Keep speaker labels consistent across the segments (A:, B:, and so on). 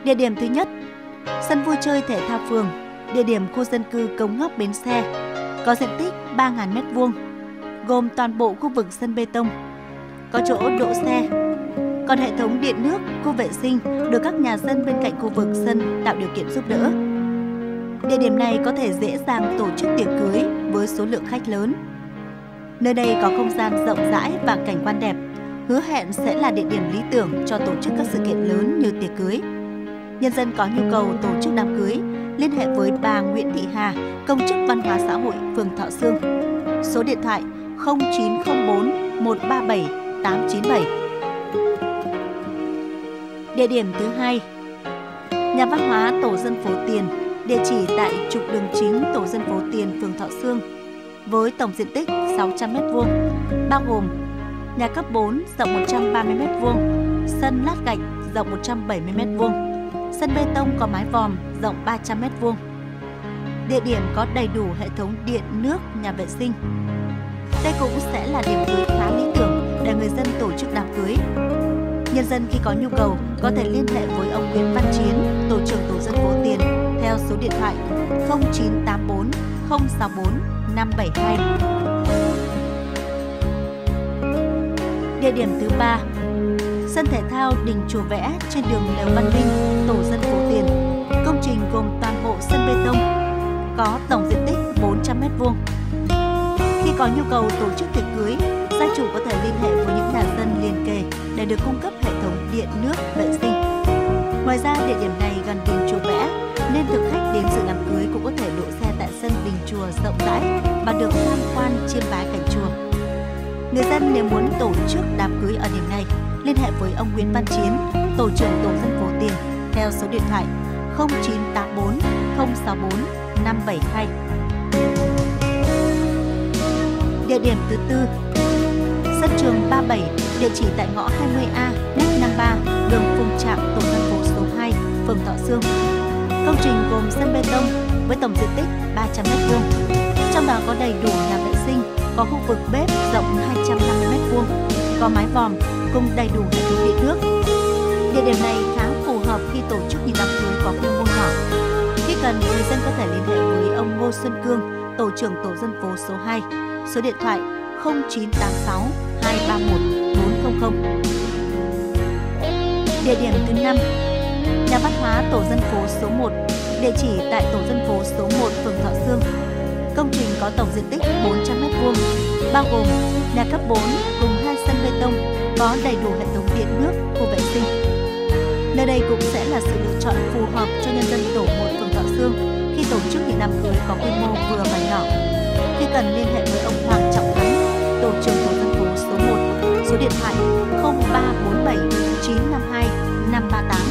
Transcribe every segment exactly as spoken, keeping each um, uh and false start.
A: Địa điểm thứ nhất, sân vui chơi thể thao phường, địa điểm khu dân cư Cống Ngóc Bến Xe, có diện tích ba nghìn mét vuông, gồm toàn bộ khu vực sân bê tông, có chỗ đỗ xe. Còn hệ thống điện nước, khu vệ sinh được các nhà dân bên cạnh khu vực sân tạo điều kiện giúp đỡ. Địa điểm này có thể dễ dàng tổ chức tiệc cưới với số lượng khách lớn. Nơi đây có không gian rộng rãi và cảnh quan đẹp, hứa hẹn sẽ là địa điểm lý tưởng cho tổ chức các sự kiện lớn như tiệc cưới. Nhân dân có nhu cầu tổ chức đám cưới, liên hệ với bà Nguyễn Thị Hà, công chức văn hóa xã hội phường Thọ Sương. Số điện thoại không chín không bốn một ba bảy tám chín bảy. Địa điểm thứ hai, nhà văn hóa tổ dân phố Tiền, địa chỉ tại trục đường chính tổ dân phố Tiền, phường Thọ Sương, với tổng diện tích sáu trăm mét vuông, bao gồm nhà cấp bốn rộng một trăm ba mươi mét vuông, sân lát gạch rộng một trăm bảy mươi mét vuông, sân bê tông có mái vòm rộng ba trăm mét vuông. Địa điểm có đầy đủ hệ thống điện, nước, nhà vệ sinh. Đây cũng sẽ là điểm cưới khá lý tưởng để người dân tổ chức đám cưới. Nhân dân khi có nhu cầu có thể liên hệ với ông Nguyễn Văn Chiến, tổ trưởng tổ dân phố Tiền, theo số điện thoại không chín tám bốn không sáu bốn năm bảy hai. Địa điểm thứ ba, sân thể thao Đình Chùa Vẽ trên đường Lều Văn Minh, tổ dân phố Tiền. Công trình gồm toàn bộ sân bê tông, có tổng diện tích bốn trăm mét vuông. Khi có nhu cầu tổ chức tiệc cưới, gia chủ có thể liên hệ với những nhà dân liền kề để được cung cấp hệ thống điện, nước, vệ sinh. Ngoài ra, địa điểm này gần Đình Chùa Vẽ nên thực khách đến dự đám cưới cũng có thể đỗ xe tại sân đình chùa rộng rãi và được tham quan chiêm bái cảnh chùa. Người dân nếu muốn tổ chức đám cưới ở điểm này, liên hệ với ông Nguyễn Văn Chiến, tổ trưởng tổ dân phố Tiền, theo số điện thoại không chín tám bốn không sáu bốn năm bảy hai. Địa điểm thứ tư, sân trường ba mươi bảy, địa chỉ tại ngõ hai mươi A, ngách năm mươi ba, đường Phùng Trạm, tổ dân phố số hai, phường Thọ Sương. Công trình gồm sân bê tông với tổng diện tích ba trăm mét vuông, trong đó có đầy đủ nhà vệ sinh, có khu vực bếp rộng hai trăm năm mươi mét vuông, có mái vòm cùng đầy đủ hệ thống điện nước. Địa điểm này khá phù hợp khi tổ chức những đám cưới có quy mô nhỏ. Khi cần, người dân có thể liên hệ với ông Ngô Xuân Cương, tổ trưởng tổ dân phố số hai, số điện thoại không chín tám sáu hai ba một bốn không không. Địa điểm thứ năm, nhà văn hóa tổ dân phố số một, địa chỉ tại tổ dân phố số một, phường Thọ Sương. Công trình có tổng diện tích bốn trăm mét vuông, bao gồm nhà cấp bốn cùng hai sân bê tông, có đầy đủ hệ thống điện, nước, khu vệ sinh. Nơi đây cũng sẽ là sự lựa chọn phù hợp cho nhân dân tổ một, phường Thọ Sương khi tổ chức những đám cưới có quy mô vừa và nhỏ. Khi cần, liên hệ với ông Hoàng Trọng Thắng, tổ trưởng tổ dân phố số một, số điện thoại không ba bốn bảy chín năm hai năm ba tám.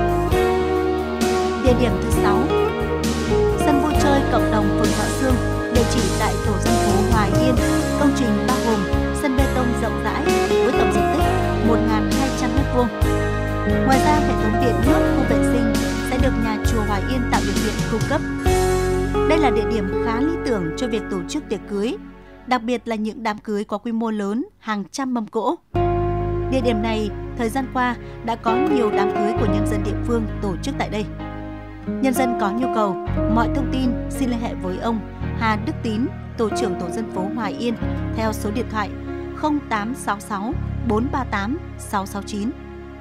A: Địa điểm thứ sáu, sân vui chơi cộng đồng phường Thọ Sương, địa chỉ tại tổ dân phố Hoài Yên. Công trình bao gồm sân bê tông rộng rãi với tổng diện tích một nghìn hai trăm mét vuông. Ngoài ra, hệ thống điện, nước, khu vệ sinh sẽ được nhà chùa Hoài Yên tạo điều kiện cung cấp. Đây là địa điểm khá lý tưởng cho việc tổ chức tiệc cưới, đặc biệt là những đám cưới có quy mô lớn, hàng trăm mâm cỗ. Địa điểm này, thời gian qua đã có nhiều đám cưới của nhân dân địa phương tổ chức tại đây. Nhân dân có nhu cầu, mọi thông tin xin liên hệ với ông Hà Đức Tín, tổ trưởng tổ dân phố Hoài Yên, theo số điện thoại không tám sáu sáu bốn ba tám sáu sáu chín.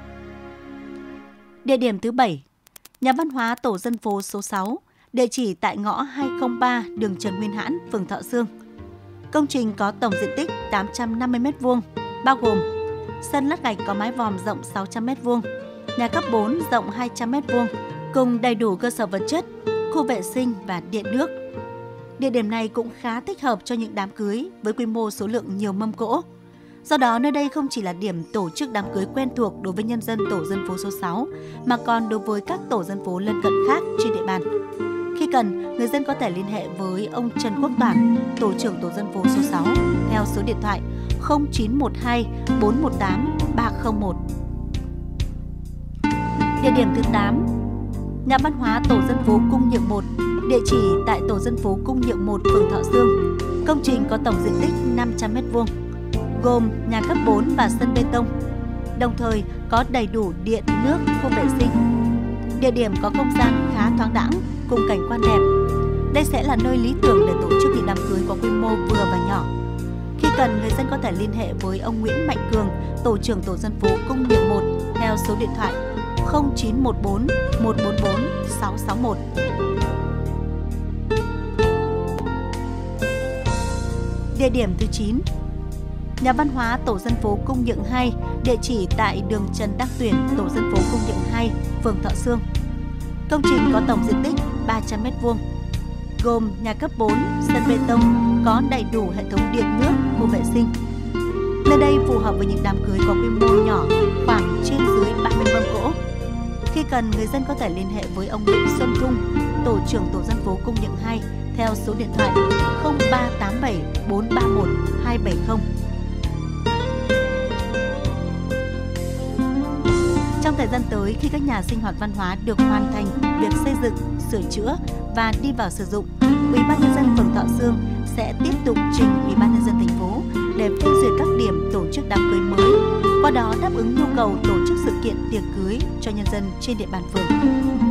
A: Địa điểm thứ bảy, nhà văn hóa tổ dân phố số sáu, địa chỉ tại ngõ hai không ba, đường Trần Nguyên Hãn, phường Thọ Sương. Công trình có tổng diện tích tám trăm năm mươi mét vuông, bao gồm sân lát gạch có mái vòm rộng sáu trăm mét vuông, nhà cấp bốn rộng hai trăm mét vuông, cùng đầy đủ cơ sở vật chất, khu vệ sinh và điện nước. Địa điểm này cũng khá thích hợp cho những đám cưới với quy mô số lượng nhiều mâm cỗ. Do đó, nơi đây không chỉ là điểm tổ chức đám cưới quen thuộc đối với nhân dân tổ dân phố số sáu, mà còn đối với các tổ dân phố lân cận khác trên địa bàn. Khi cần, người dân có thể liên hệ với ông Trần Quốc Toản, tổ trưởng tổ dân phố số sáu, theo số điện thoại không chín một hai bốn một tám ba không một. Địa điểm thứ tám, nhà văn hóa tổ dân phố Cung Nhượng một, địa chỉ tại tổ dân phố Cung Nhượng một, phường Thọ Sương. Công trình có tổng diện tích năm trăm mét vuông, gồm nhà cấp bốn và sân bê tông, đồng thời có đầy đủ điện, nước, khu vệ sinh. Địa điểm có không gian khá thoáng đãng cùng cảnh quan đẹp. Đây sẽ là nơi lý tưởng để tổ chức những đám cưới có quy mô vừa và nhỏ. Khi cần, người dân có thể liên hệ với ông Nguyễn Mạnh Cường, tổ trưởng tổ dân phố Cung Nhượng một theo số điện thoại không chín một bốn một bốn bốn sáu sáu một. Địa điểm thứ chín, Nhà văn hóa tổ dân phố Cung Nhượng hai, địa chỉ tại đường Trần Đăng Tuyển, tổ dân phố Cung Nhượng hai, phường Thọ Sương. Công trình có tổng diện tích ba trăm mét vuông, gồm nhà cấp bốn, sân bê tông, có đầy đủ hệ thống điện nước, khu vệ sinh. Nơi đây phù hợp với những đám cưới có quy mô nhỏ, khoảng trên dưới ba mươi mâm cỗ. Khi cần, người dân có thể liên hệ với ông Nguyễn Xuân Thung, tổ trưởng tổ dân phố Cung Nhượng hai theo số điện thoại không ba tám bảy bốn ba một hai bảy không. Trong thời gian tới, khi các nhà sinh hoạt văn hóa được hoàn thành việc xây dựng, sửa chữa và đi vào sử dụng, Ủy ban nhân dân phường Thọ Sương sẽ tiếp tục trình Ủy ban nhân dân thành phố để phê duyệt các điểm tổ chức đám cưới mới, qua đó đáp ứng nhu cầu tổ chức sự kiện tiệc cưới cho nhân dân trên địa bàn phường.